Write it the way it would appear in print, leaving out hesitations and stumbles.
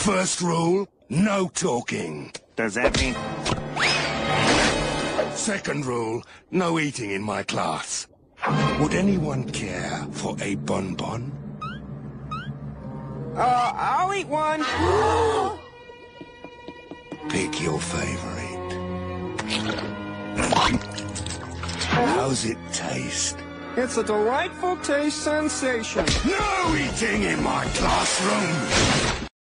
First rule, no talking. Does that mean... Second rule, no eating in my class. Would anyone care for a bonbon? I'll eat one. Pick your favorite. How's it taste? It's a delightful taste sensation. No eating in my classroom!